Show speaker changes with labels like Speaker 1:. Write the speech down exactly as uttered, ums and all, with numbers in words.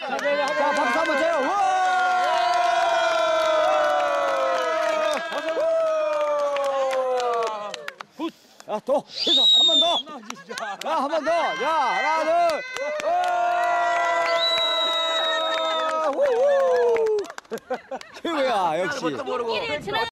Speaker 1: 자, 박수 한번 쳐요. 와! 야, 또, 해서 한 번 더. 야, 한 번 더. 야, 하나, 둘. 우 최고야, 역시.